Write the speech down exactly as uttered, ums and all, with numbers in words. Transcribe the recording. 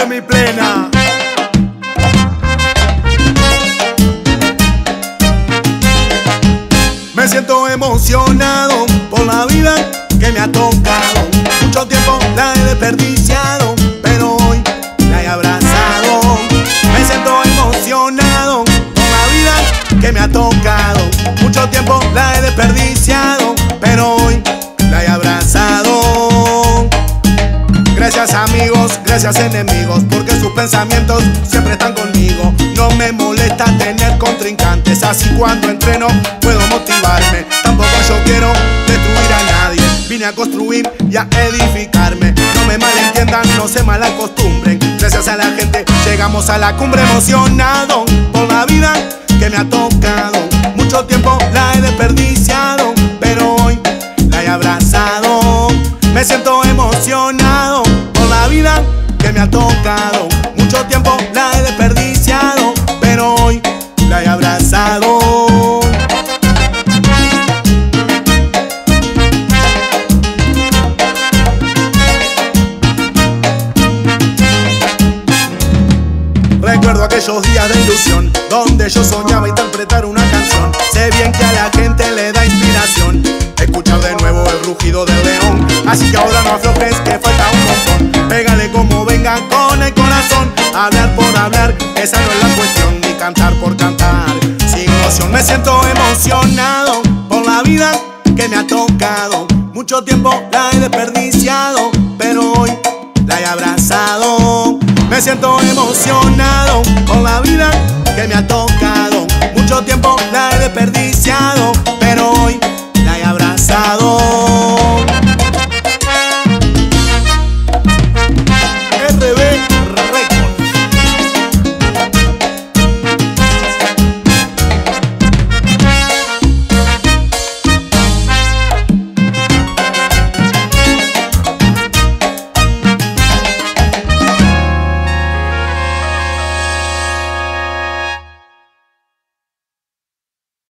semiplena. Me siento emocionado por la vida que me ha tocado. Mucho tiempo la he desperdiciado, pero hoy la he abrazado. Me siento emocionado por la vida que me ha tocado. Mucho tiempo la he desperdiciado, pero hoy la he abrazado. Gracias amigos, gracias enemigos, porque sus pensamientos siempre están conmigo. No me molesta tener contrincantes, así cuando entreno puedo motivarme. Tampoco yo quiero destruir a nadie, vine a construir y a edificarme. No me malentiendan, no se malacostumbren. Gracias a la gente llegamos a la cumbre, emocionado por la vida que me ha tocado. Mucho tiempo la he desperdiciado, pero hoy la he abrazado. Me siento emocionado por la vida que me ha tocado. Mucho tiempo la he desperdiciado, pero hoy la he abrazado. Recuerdo aquellos días de ilusión, donde yo soñaba interpretar una canción. Sé bien que a la gente le da inspiración escuchar de nuevo el rugido del león. Así que ahora no aflojes, que falta un montón. Pégale como venga con el corazón. Hablar por hablar, esa no es la cuestión, ni cantar por cantar sin emoción. Me siento emocionado por la vida que me ha tocado. Mucho tiempo la he desperdiciado, pero hoy la he abrazado. Me siento emocionado por la vida que me ha tocado.